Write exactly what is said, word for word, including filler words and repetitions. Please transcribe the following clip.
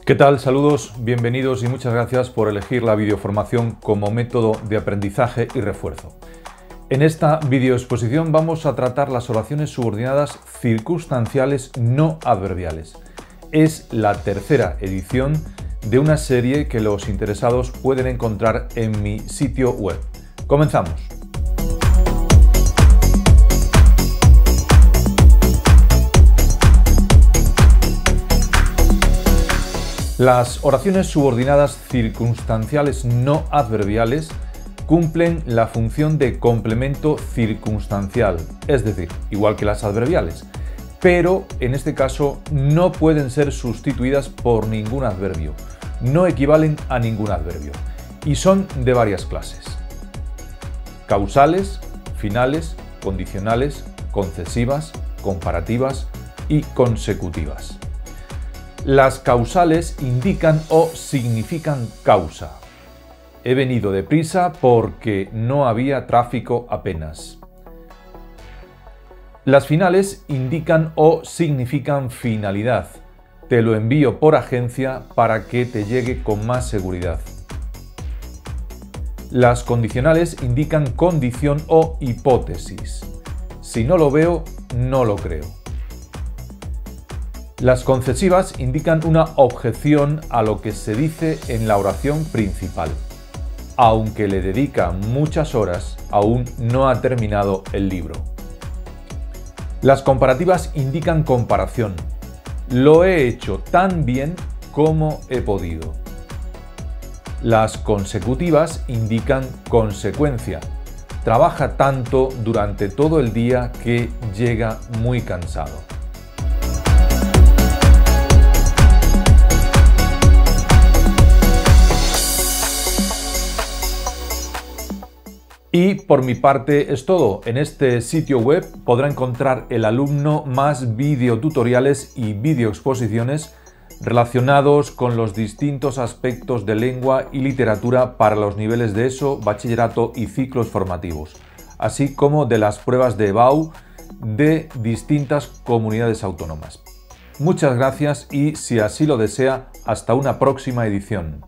¿Qué tal? Saludos, bienvenidos y muchas gracias por elegir la videoformación como método de aprendizaje y refuerzo. En esta videoexposición vamos a tratar las oraciones subordinadas circunstanciales no adverbiales. Es la tercera edición de una serie que los interesados pueden encontrar en mi sitio web. Comenzamos. Las oraciones subordinadas circunstanciales no adverbiales cumplen la función de complemento circunstancial, es decir, igual que las adverbiales, pero en este caso no pueden ser sustituidas por ningún adverbio, no equivalen a ningún adverbio y son de varias clases: causales, finales, condicionales, concesivas, comparativas y consecutivas. Las causales indican o significan causa. He venido deprisa porque no había tráfico apenas. Las finales indican o significan finalidad. Te lo envío por agencia para que te llegue con más seguridad. Las condicionales indican condición o hipótesis. Si no lo veo, no lo creo. Las concesivas indican una objeción a lo que se dice en la oración principal. Aunque le dedica muchas horas, aún no ha terminado el libro. Las comparativas indican comparación. Lo he hecho tan bien como he podido. Las consecutivas indican consecuencia. Trabaja tanto durante todo el día que llega muy cansado. Y por mi parte es todo. En este sitio web podrá encontrar el alumno más videotutoriales y videoexposiciones relacionados con los distintos aspectos de lengua y literatura para los niveles de ESO, bachillerato y ciclos formativos, así como de las pruebas de E B A U de distintas comunidades autónomas. Muchas gracias y, si así lo desea, hasta una próxima edición.